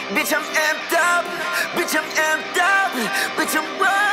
Bitch, I'm amped up. Bitch, I'm amped up. Bitch, I'm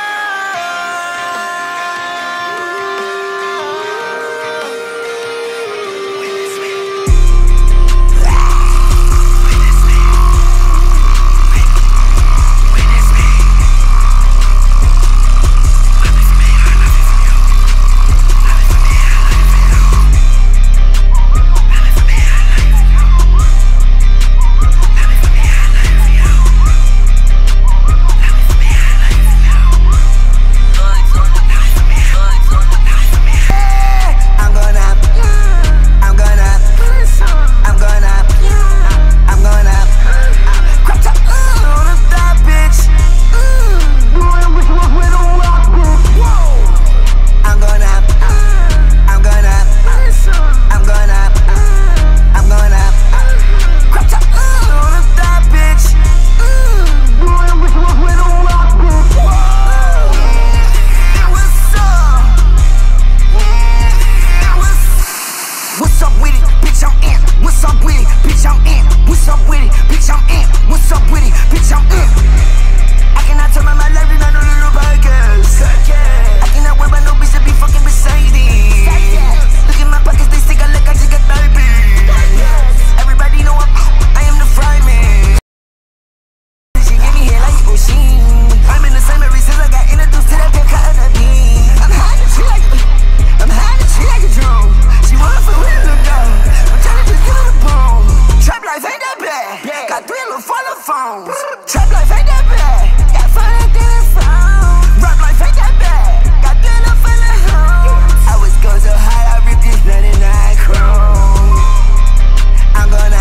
trap life ain't that bad. Got fun at the phone. Rap life ain't that bad. Got good up in the home. I was going so high, I ripped this 99 chrome. I'm gonna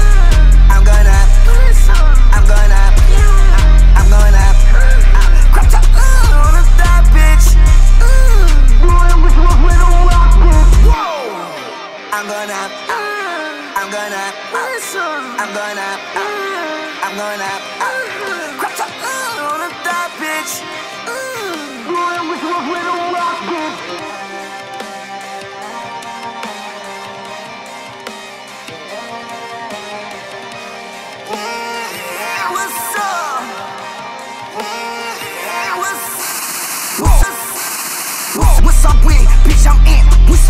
crop top on the thigh, bitch. I'm gonna crop top on the thigh, bitch. What's up? What's up with it? Bitch, I'm in. What's